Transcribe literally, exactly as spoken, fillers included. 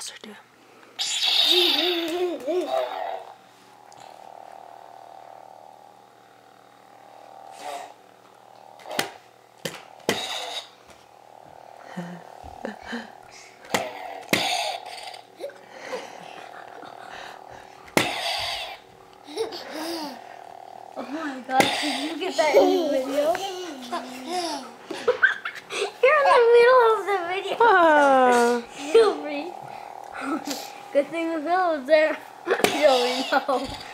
closer to him. Oh my gosh, did you get that in the video? You're in the middle of the video. Oh. You'll breathe. Good thing the film was there. You don't know.